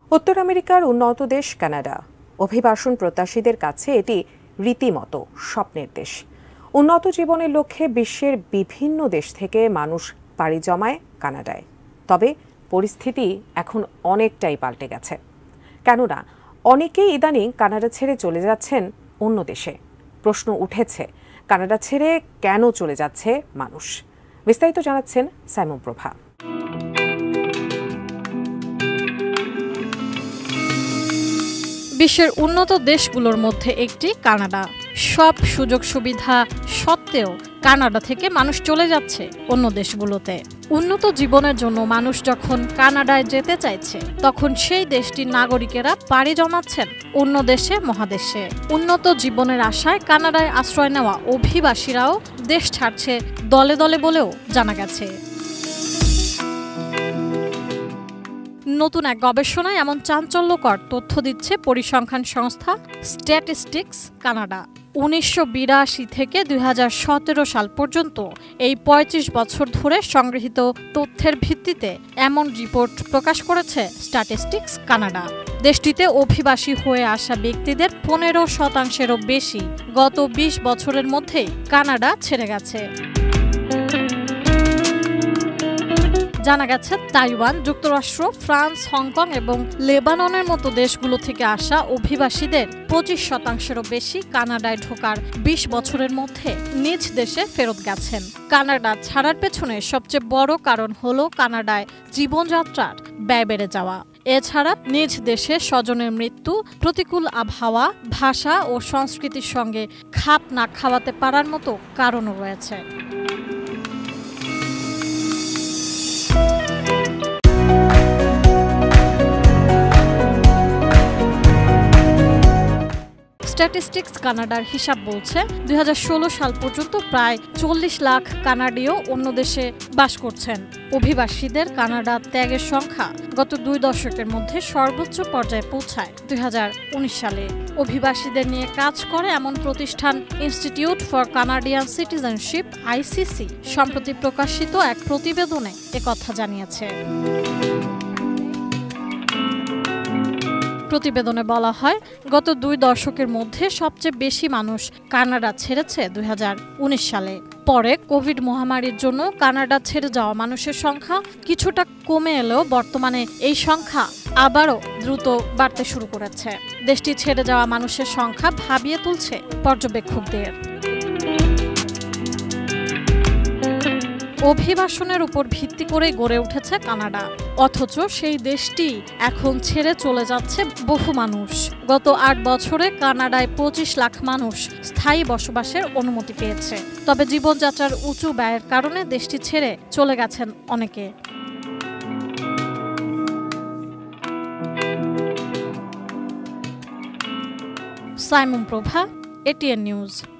উত্তর আমেরিকার উন্নত দেশ কানাডা। অভিবাসন প্রত্যাশীদের কাছে এটি রীতিমতো স্বপ্নের দেশ। উন্নত জীবনের লক্ষ্যে বিশ্বের বিভিন্ন দেশ থেকে মানুষ পাড়ি জমায় কানাডায়। তবে পরিস্থিতি এখন অনেকটাই পাল্টে গেছে, কেননা অনেকেই ইদানিং কানাডা ছেড়ে চলে যাচ্ছেন অন্য দেশে। প্রশ্ন উঠেছে, কানাডা ছেড়ে কেন চলে যাচ্ছে মানুষ? বিস্তারিত জানাচ্ছেন সাইমন প্রভা। বিশ্বের উন্নত দেশগুলোর মধ্যে একটি কানাডা। সব সুযোগ সুবিধা সত্ত্বেও কানাডা থেকে মানুষ চলে যাচ্ছে অন্য দেশগুলোতে। উন্নত জীবনের জন্য মানুষ যখন কানাডায় যেতে চাইছে, তখন সেই দেশটির নাগরিকেরা পাড়ি জমাচ্ছেন অন্য দেশে মহাদেশে। উন্নত জীবনের আশায় কানাডায় আশ্রয় নেওয়া অভিবাসীরাও দেশ ছাড়ছে দলে দলে বলেও জানা গেছে। নতুন এক গবেষণায় এমন চাঞ্চল্যকর তথ্য দিচ্ছে পরিসংখ্যান সংস্থা স্ট্যাটিস্টিক্স কানাডা। 1982 থেকে 2017 সাল পর্যন্ত এই 35 বছর ধরে সংগৃহীত তথ্যের ভিত্তিতে এমন রিপোর্ট প্রকাশ করেছে স্ট্যাটিস্টিক্স কানাডা। দেশটিতে অভিবাসী হয়ে আসা ব্যক্তিদের 15%-এরও বেশি গত 20 বছরের মধ্যেই কানাডা ছেড়ে গেছে। জানা গেছে, তাইওয়ান, যুক্তরাষ্ট্র, ফ্রান্স, হংকং এবং লেবাননের মতো দেশগুলো থেকে আসা অভিবাসীদের 25%-এরও বেশি কানাডায় ঢোকার 20 বছরের মধ্যে নিজ দেশে ফেরত গেছেন। কানাডা ছাড়ার পেছনে সবচেয়ে বড় কারণ হলো কানাডায় জীবনযাত্রার ব্যয় বেড়ে যাওয়া। এছাড়া নিজ দেশে স্বজনের মৃত্যু, প্রতিকূল আবহাওয়া, ভাষা ও সংস্কৃতির সঙ্গে খাপ না খাওয়াতে পারার মতো কারণও রয়েছে। স্ট্যাটিস্টিক্স কানাডার হিসাব বলছে, 2016 সাল পর্যন্ত প্রায় 40 লাখ কানাডীয় অন্য দেশে বাস করছেন। অভিবাসীদের কানাডা ত্যাগের সংখ্যা গত 2 দশকের মধ্যে সর্বোচ্চ পর্যায়ে পৌঁছায় 2019 সালে। অভিবাসীদের নিয়ে কাজ করে এমন প্রতিষ্ঠান institute for Canadian citizenship (ICC) সম্প্রতি প্রকাশিত এক প্রতিবেদনে একথা জানিয়েছে। প্রতিবেদনে বলা হয়, গত 2 দশকের মধ্যে সবচেয়ে বেশি মানুষ কানাডা ছেড়েছে 2019 সালে। পরে কোভিড মহামারীর জন্য কানাডা ছেড়ে যাওয়া মানুষের সংখ্যা কিছুটা কমে এলেও বর্তমানে এই সংখ্যা আবারও দ্রুত বাড়তে শুরু করেছে। দেশটি ছেড়ে যাওয়া মানুষের সংখ্যা ভাবিয়ে তুলছে পর্যবেক্ষকদের। অভিবাসনের উপর ভিত্তি করে গড়ে উঠেছে কানাডা, অথচ সেই দেশটি এখন ছেড়ে চলে যাচ্ছে বহু মানুষ। গত 8 বছরে কানাডায় 25 লাখ মানুষ স্থায়ী বসবাসের অনুমতি পেয়েছে। তবে জীবনযাত্রার উঁচু ব্যয়ের কারণে দেশটি ছেড়ে চলে গেছেন অনেকে। Simon Prabha, ATN news.